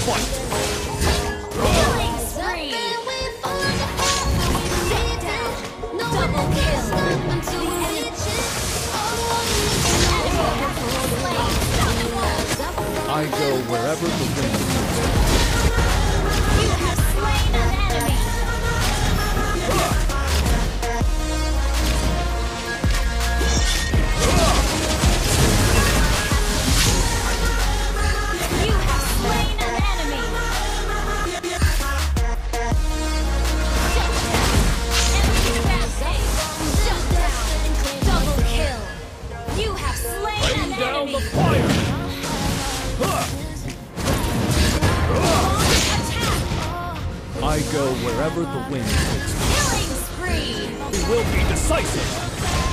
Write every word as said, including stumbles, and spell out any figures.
Fight! Killing spree! Sit down! Double kill! I go wherever the wind takes me. You have slain an enemy! You have slain an enemy! Shut down! Enemy rampage! Shut down! Double kill! You have slain Rain an down enemy! the fire! I go wherever the wind takes me. Killing spree! We will be decisive!